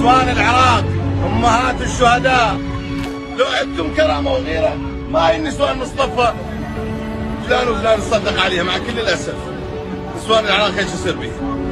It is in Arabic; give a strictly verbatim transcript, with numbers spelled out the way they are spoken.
نسوان العراق امهات الشهداء، لو عندكم كرامه وغيره ما هي النسوان مصطفى فلان وفلان نصدق عليها. مع كل الاسف نسوان العراق ايش يصير بيه؟